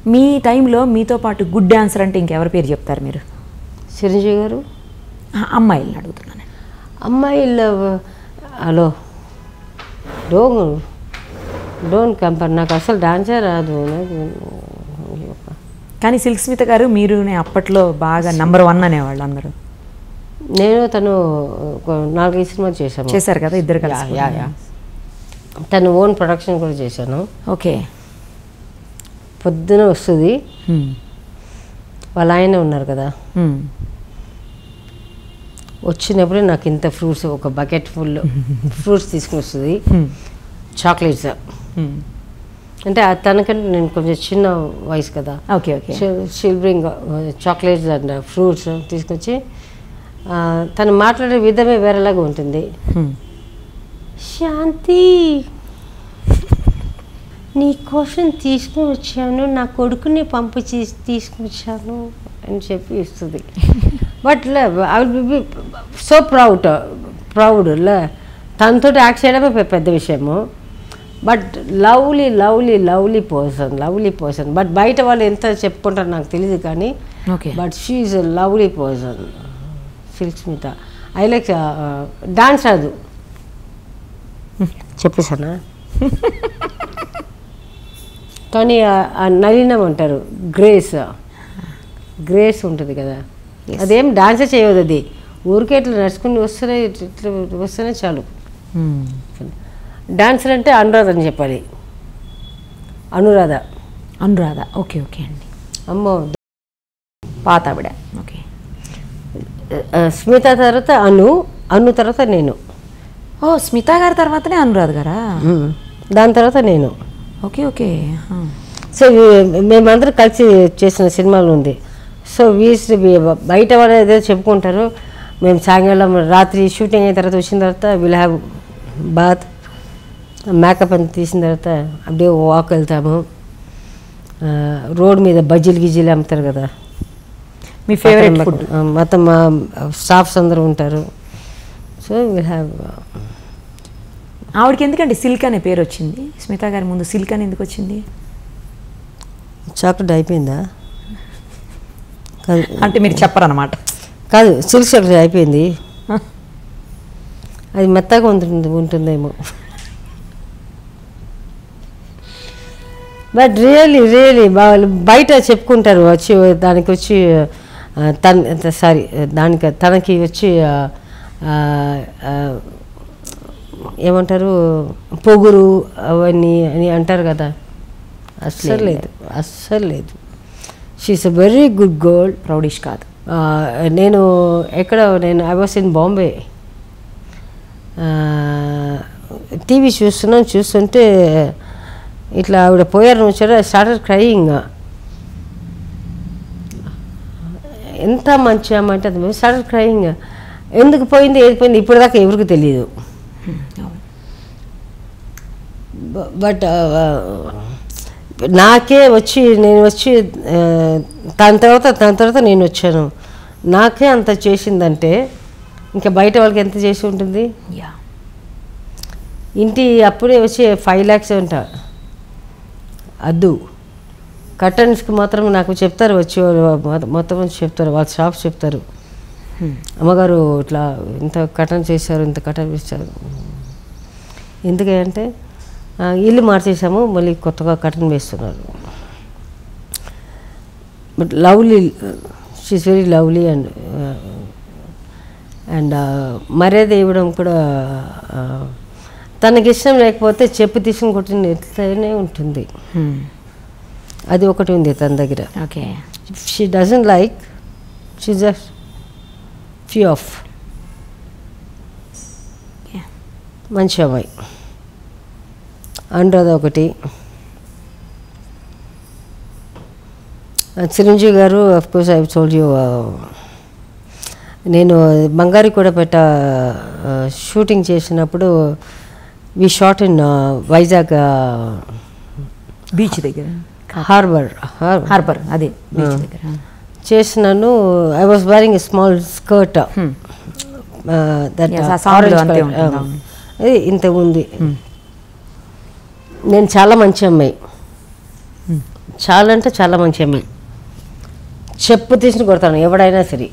మీ టైంలో మీతో పాటు గుడ్ డాన్సర్ అంటే ఇంకెవరి పేరు చెప్తారు మీరు? చిరంజీవి గారు. అమ్మాయిలను అడుగుతున్నాను. అమ్మాయిలు హలో డోంట్ కంపేర్. నాకు అసలు డాన్సే రాదు. కానీ సిల్క్ స్మిత గారు మీరు అప్పట్లో బాగా నంబర్ 1 అనేవాళ్ళు అందరూ. నేను తను 4-5 సినిమాలు చేశారు కదా ఇద్దరు కలిసి. తను ఓన్ ప్రొడక్షన్ కూడా చేశాను. ఓకే. పొద్దున వస్తుంది, వాళ్ళ ఆయనే ఉన్నారు కదా, వచ్చినప్పుడు నాకు ఇంత ఫ్రూట్స్, ఒక బకెట్ ఫుల్ ఫ్రూట్స్ తీసుకుని వస్తుంది, చాక్లెట్స్. అంటే తనకంటే నేను కొంచెం చిన్న వయసు కదా. Okay okay. She'll bring chocolates and fruits తీసుకొచ్చి, తను మాట్లాడే విధమే వేరేలాగా ఉంటుంది. శాంతి, నీ కోసం తీసుకుని వచ్చాను, నా కొడుకుని తీసుకుని వచ్చాను అని చెప్పి ఇస్తుంది. But I will be so proud. తనతో యాక్ట్ చేయడమే పెద్ద విషయము. But lovely person. బట్ బయట వాళ్ళు ఎంత చెప్పుకుంటారో నాకు తెలియదు కానీ, but she is a lovely person. Silk Smitha. I like dance రాదు చెప్పేసానా, కానీ నలినం అంటారు, గ్రేస్ ఉంటుంది కదా, అదేం డాన్సే చేయదు. అది ఊరికే ఇట్లా నడుచుకుని వస్తేనే చాలు. డాన్సర్ అంటే అనురాధ అని చెప్పాలి. అనురాధ. ఓకే ఓకే అండి. అమ్మో, పాత ఆవిడ. ఓకే. స్మిత తర్వాత అను తర్వాత నేను. ఓ, స్మిత గారి తర్వాతనే అనురాధ గారా? దాని తర్వాత నేను. Okay okay. సో మేమందరం కలిసి చేసిన సినిమాలు ఉంది. సో బయట వాళ్ళు ఏదో చెప్పుకుంటారు, మేము సాయంకాలం రాత్రి షూటింగ్ అయిన తర్వాత వచ్చిన తర్వాత విల్ హ్యావ్ బాత్, మేకప్ అంతా తీసిన తర్వాత అప్పుడే వాక్ వెళ్తాము. రోడ్ మీద బజ్జీలు అమ్ముతారు కదా, మీ ఫేవరెట్ ఫుడ్. మొత్తం మా స్టాఫ్స్ అందరూ ఉంటారు. So will have. ఆవిడకి ఎందుకండి సిల్క్ అనే పేరు వచ్చింది? స్మిత గారి ముందు సిల్క్ అని ఎందుకు వచ్చింది? చాక్లెట్ అయిపోయిందా? అంటే మీరు చెప్పరన్నమాట. కాదు, సిల్క్ చాక్లెట్ అయిపోయింది, అది మెత్తగా ఉంటుందేమో. బట్ రియలీ బయట చెప్పుకుంటారు, వచ్చి దానికి వచ్చి తనకి వచ్చి ఏమంటారు, పొగురు అవన్నీ అని అంటారు కదా. అస్సలు లేదు. She's a very good girl. Proudish కాదు. నేను I was in Bombay, TV చూస్తుంటే ఇట్లా ఆవిడ పోయారు వచ్చారు. I started crying. ఎంత మంచి అమ్మ అంటే అది స్టార్టెడ్ క్రయింగ్. ఎందుకు పోయింది, ఏది పోయింది ఇప్పటిదాకా ఎవరికి తెలియదు. బట్ నాకే నేను వచ్చి తన తర్వాత నేను వచ్చాను. నాకే అంత చేసిందంటే ఇంకా బయట వాళ్ళకి ఎంత చేసి ఉంటుంది. ఇంటి అప్పుడే వచ్చి 5 lakhs అంట అద్దు. కర్టన్స్కి మాత్రం నాకు చెప్తారు, వచ్చి మొత్తం చెప్తారు, వాళ్ళ స్టాఫ్ చెప్తారు, అమ్మగారు ఇట్లా ఇంత కర్టన్ చేశారు, ఇంత కర్టన్ చేశారు. ఎందుకంటే ఇల్లు మార్చేసాము, మళ్ళీ కొత్తగా కర్టన్ వేస్తున్నారు. But lovely, she's very lovely. And మర్యాద ఇవ్వడం కూడా, తనకి ఇష్టం లేకపోతే చెప్పు తీసుకుని కొట్టినట్లనే ఉంటుంది. అది ఒకటి ఉంది తన దగ్గర. Okay. She doesn't like, she just few off. మంచి అమ్మాయి. అనురాధ ఒకటి. Chiranjeevi garu of course I told you, నేను బంగారి కూడా పెట్ట షూటింగ్ చేసినప్పుడు we shot in Vizag beach దగ్గర, హార్బర్ అదే బీచ్ దగ్గర చేసినాను. I was wearing a small skirt, అది ఇంత ఉంది. నేను చాలా మంచి అమ్మాయి, చాలా అంటే చాలా మంచి అమ్మాయి, చెప్పు తీసుకుని కొడతాను ఎవడైనా సరే.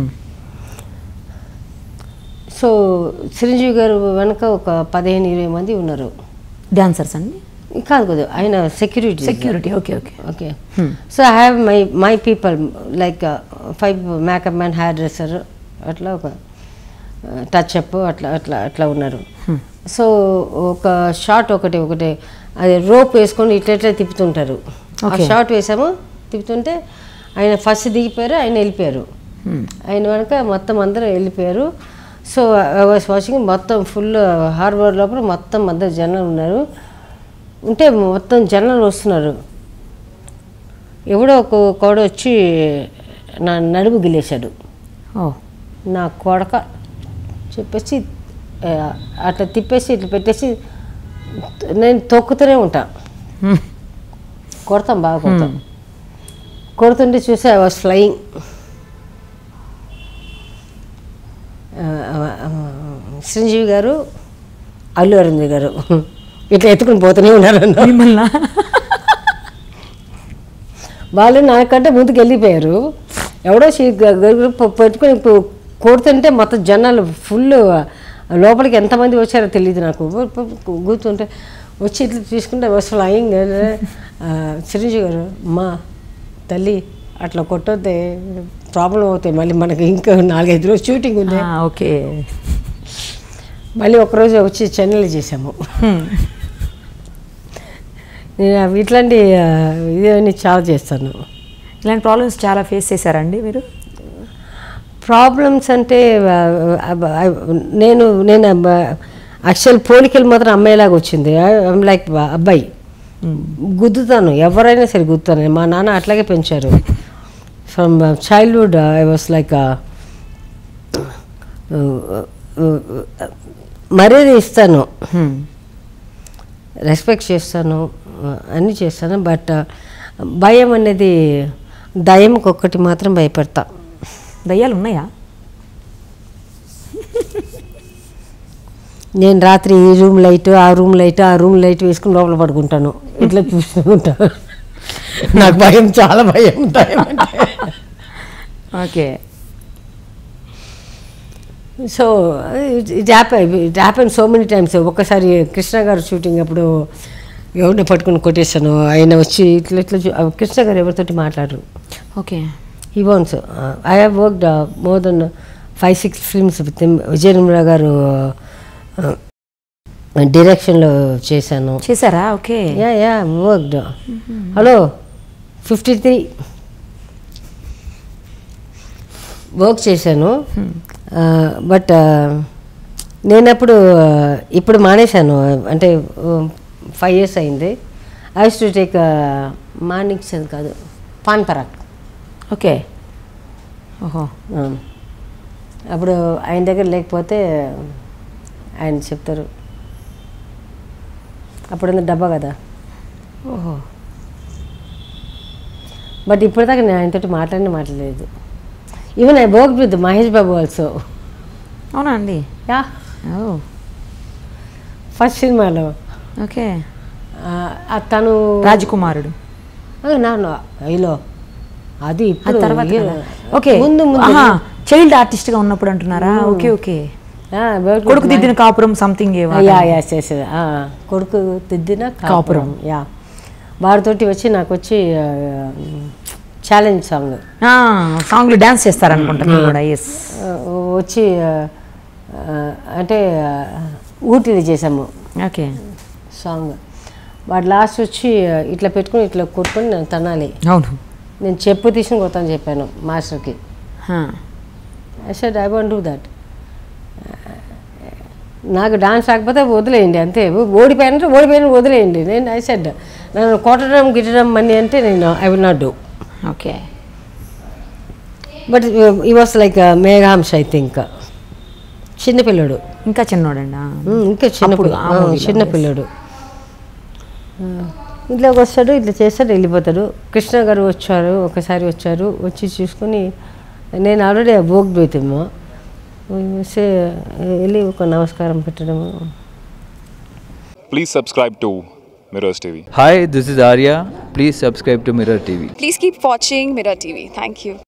సో చిరంజీవి గారు వెనక ఒక 15-20 మంది ఉన్నారు డాన్సర్స్ అండి. కాదు కదా, ఆయన security. Okay okay okay. So I have my people like 5 makeup man, hairdresser, అట్లా ఒక టచ్ అప్, అట్లా అట్లా అట్లా ఉన్నారు. సో ఒక షార్ట్ ఒకటి అది రోప్ వేసుకొని ఇట్లా తిప్పుతుంటారు. ఆ షార్ట్ వేసాము, తిప్పుతుంటే ఆయన ఫస్ట్ దిగిపోయారు, ఆయన వెళ్ళిపోయారు. ఆయన వెనక మొత్తం అందరూ వెళ్ళిపోయారు. సో ఐ వాస్ వాచింగ్, మొత్తం ఫుల్ హార్బర్ లోపల మొత్తం అందరు జనాలు ఉన్నారు. ఉంటే మొత్తం జనాలు వస్తున్నారు. ఎవడో కోడ వచ్చి నా నడుము గిలేశాడు. నా కొడక చెప్పేసి అట్లా తిప్పేసి ఇట్లా పెట్టేసి నేను తొక్కుతూనే ఉంటా, కొడతాం, బాగా కొడతాం. కొడుతుంటే చూసి ఐ వాస్ ఫ్లయింగ్. చిరంజీవి గారు, అల్లు అరవింద్ గారు ఇట్లా ఎత్తుకుని పోతూనే ఉన్నారు. వాళ్ళు నాకంటే ముందుకు వెళ్ళిపోయారు. ఎవడో పెట్టుకుని కొడుతుంటే మొత్తం జనాలు ఫుల్, లోపలికి ఎంతమంది వచ్చారో తెలియదు నాకు. కూర్చుంటే వచ్చి ఇట్లా తీసుకుంటే బస్ ఫ్లయింగ్. చిరంజీవి గారు, మా తల్లి అట్లా కొట్టొద్దే, ప్రాబ్లం అవుతాయి మళ్ళీ, మనకి ఇంకా 4-5 రోజులు షూటింగ్ ఉంది. ఓకే. మళ్ళీ ఒకరోజు వచ్చి చెన్నైలో చేసాము. నేను ఇట్లాంటి ఇవన్నీ చాలా చేస్తాను. ఇలాంటి ప్రాబ్లమ్స్ చాలా ఫేస్ చేశారండి మీరు? ప్రాబ్లమ్స్ అంటే నేను యాక్చువల్ పోలికలు మాత్రం అమ్మాయిలాగా వచ్చింది. ఐఎమ్ లైక్ అబ్బాయి, గుద్దుతాను, ఎవరైనా సరే గుద్దుతాను. మా నాన్న అట్లాగే పెంచారు. From childhood I was like మర్యాద ఇస్తాను, రెస్పెక్ట్ చేస్తాను, అన్నీ చేస్తాను. బట్ భయం అనేది, దయ్యంకి ఒక్కటి మాత్రం భయపడతా. దయ్యాలు ఉన్నాయా? నేను రాత్రి ఈ రూమ్ లైట్, ఆ రూమ్ లైట్ వేసుకుని లోపల పడుకుంటాను, ఇట్లా చూసుకుంటా. నాకు భయం, చాలా భయం దయ్యం అంటే. Okay. So it happen so many times. ఒక్కసారి కృష్ణ గారు షూటింగ్ అప్పుడు ఎవరిని పట్టుకుని కొట్టేశాను. ఆయన వచ్చి ఇట్లా ఇట్లా కృష్ణ గారు ఎవరితోటి మాట్లాడరు. Okay. He wants. I have worked more than 5-6 films with him. Vijaya Nirmala garu డైరెక్షన్లో చేశాను. చేశారా? Okay. Yeah worked. Hello 53 work చేశాను. బట్ నేనప్పుడు ఇప్పుడు మానేశాను, అంటే 5 years అయింది. I used to take mornings అని కాదు, పాన్ పరాక్. ఓకే. ఓహో. అప్పుడు ఆయన దగ్గర లేకపోతే ఆయన చెప్తారు, అప్పుడున్న డబ్బా కదా. ఓహో. బట్ ఇప్పటిదాకా నేను ఆయనతో మాట్లాడలేదు. Even I work with Mahesh Babu also. అవునా అండి? యా. ఫస్ట్ సినిమాలో. ఓకే. తను రాజకుమారుడు. అయ్యో అది ఇప్పుడు తర్వాత. ఓకే. ముందు చైల్డ్ ఆర్టిస్ట్ గా ఉన్నప్పుడు అంటున్నారా? Okay okay. కొడుకు దిద్దిన కాపురం సంథింగ్. కొడుకు దిద్దిన కాపురం. యా. వారితోటి వచ్చి నాకు వచ్చి ఛాలెంజ్ సాంగ్లో డ్యాన్స్ చేస్తారనుకుంటా కూడా. ఎస్. వచ్చి అంటే ఊటీలో చేసాము. ఓకే. సాంగ్ వాడు లాస్ట్ వచ్చి ఇట్లా పెట్టుకుని ఇట్లా కొట్టుకొని నేను తనాలి. అవును. నేను చెప్పు తీసుకుని కొడతాను చెప్పాను మాస్టర్కి. I said I want do that. నాకు డాన్స్ రాకపోతే వదిలేయండి అంతే, ఓడిపోయిన వదిలేయండి. నేను ఐ సెడ్ నన్ను కొట్టడం గిట్టడం మనీ అంటే నేను I will not do. Okay. But he was like Meghamsh I think. చిన్నపిల్లడు, ఇంకా చిన్నోడండి. ఇంకా చిన్నపిల్లడు. ఇంట్లోకి వస్తాడు, ఇట్లా చేస్తాడు, వెళ్ళిపోతాడు. కృష్ణ గారు ఒకసారి వచ్చారు, వచ్చి చూసుకొని నేను ఆల్రెడీ వర్క్ అవుతాము, వెళ్ళి ఒక నమస్కారం పెట్టడము. Please subscribe to Mirrors TV. Hi, this is Arya. Please subscribe to Mirror TV. Please keep watching Mirror TV. Thank you.